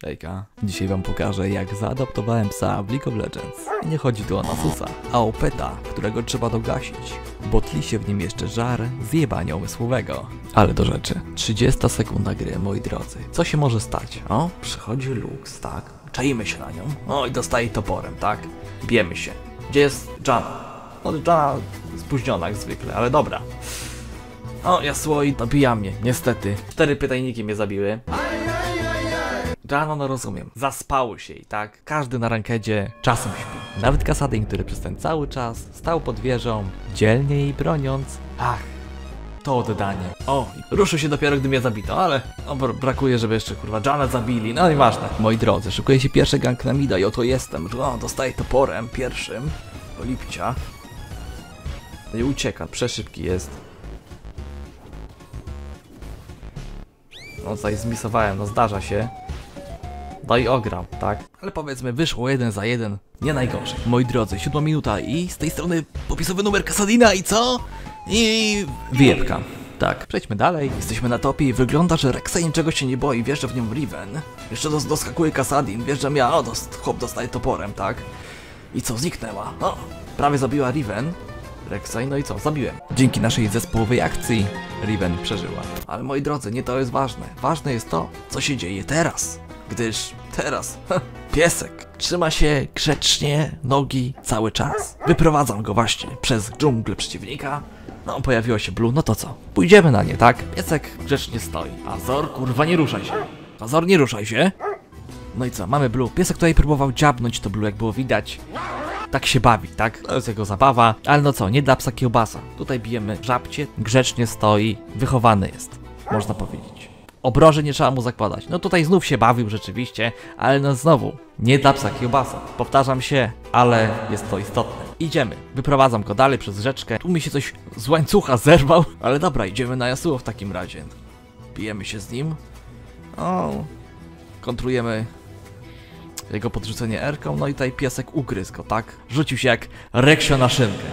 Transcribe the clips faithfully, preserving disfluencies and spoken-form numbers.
Hejka, dzisiaj wam pokażę, jak zaadoptowałem psa w League of Legends. I nie chodzi tu o Nasusa, a o peta, którego trzeba dogasić, bo tli się w nim jeszcze żar zjebania umysłowego. Ale do rzeczy. trzydziesta sekunda gry, moi drodzy. Co się może stać? O, przychodzi Lux, tak? Czajmy się na nią. O, i dostaje toporem, tak? Bijemy się. Gdzie jest Janna? No, Janna spóźniona jak zwykle, ale dobra. O, Yasuo dobija mnie, niestety. Cztery pytajniki mnie zabiły. Janna, no rozumiem, zaspały się i tak, każdy na rankedzie czasem śpi. Nawet Kassadin, który przez ten cały czas stał pod wieżą, dzielnie jej broniąc. Ach, to oddanie. O, ruszył się dopiero, gdy mnie zabito, ale no, br brakuje, żeby jeszcze kurwa Jannę zabili, no nieważne. Moi drodzy, szykuje się pierwszy gank na mida i oto jestem. O, dostaję toporem pierwszym. Do lipcia. No i ucieka, przeszybki jest. No tutaj zmisowałem, no zdarza się. No i ograł, tak? Ale powiedzmy, wyszło jeden za jeden, nie najgorzej. Moi drodzy, siódma minuta i z tej strony popisowy numer Kassadina i co? I wyjebka. Tak, przejdźmy dalej. Jesteśmy na topie i wygląda, że Rek'Sai niczego się nie boi, wjeżdża w nią Riven. Jeszcze dos doskakuje Kassadin, wjeżdżam ja, o, dos chłop dostaje toporem, tak? I co, zniknęła? O, prawie zabiła Riven. Rek'Sai, no i co, zabiłem. Dzięki naszej zespołowej akcji Riven przeżyła. Ale moi drodzy, nie to jest ważne. Ważne jest to, co się dzieje teraz. Gdyż teraz ha, piesek trzyma się grzecznie nogi cały czas. Wyprowadzam go właśnie przez dżunglę przeciwnika. No, pojawiło się Blue, no to co? Pójdziemy na nie, tak? Piesek grzecznie stoi. Azor, kurwa, nie ruszaj się. Azor, nie ruszaj się. No i co? Mamy Blue. Piesek tutaj próbował dziabnąć to Blue, jak było widać. Tak się bawi, tak? To jest jego zabawa. Ale no co, nie dla psa kiełbasa. Tutaj bijemy żabcie, grzecznie stoi, wychowany jest, można powiedzieć. Obroży nie trzeba mu zakładać. No tutaj znów się bawił rzeczywiście, ale no znowu, nie dla psa kiełbasa. Powtarzam się, ale jest to istotne. Idziemy. Wyprowadzam go dalej przez rzeczkę. Tu mi się coś z łańcucha zerwał, ale dobra, idziemy na Yasuo w takim razie. Bijemy się z nim. O, kontrujemy jego podrzucenie erką, no i tutaj piesek ugryzł go, tak? Rzucił się jak Reksio na szynkę.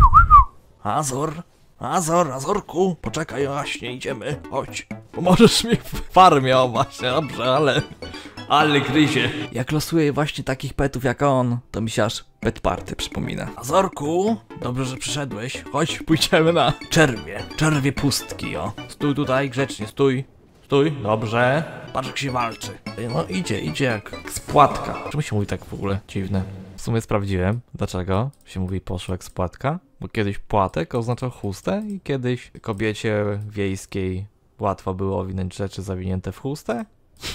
Azor, Azor, Azorku, poczekaj, właśnie idziemy, chodź. Pomożesz mi w farmie, o właśnie, dobrze, ale... Ale gryzie. Jak losuję właśnie takich petów jak on, to mi się aż pet party przypomina. Azorku, dobrze, że przyszedłeś, chodź, pójdziemy na czerwie, czerwie pustki, o. Stój tutaj, grzecznie, stój. Stój, dobrze. Patrz, jak się walczy. No idzie, idzie jak spłatka. Czemu się mówi tak w ogóle dziwne? W sumie sprawdziłem, dlaczego się mówi poszło jak spłatka. Bo kiedyś płatek oznaczał chustę i kiedyś kobiecie wiejskiej łatwo było owinąć rzeczy zawinięte w chustę.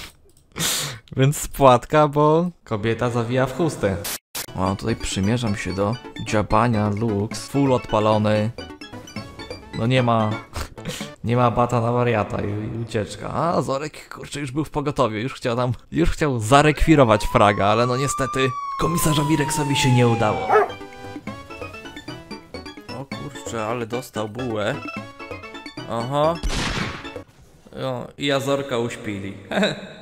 Więc spłatka, bo kobieta zawija w chustę. O, tutaj przymierzam się do dziabania Lux. Full odpalony. No nie ma... Nie ma bata na wariata i, i ucieczka. A Zorek, kurczę, już był w pogotowiu, już chciał tam, już chciał zarekwirować fraga, ale no niestety komisarzowi Rexowi się nie udało. O kurczę, ale dostał bułę. Aha. O, i Azorka uśpili.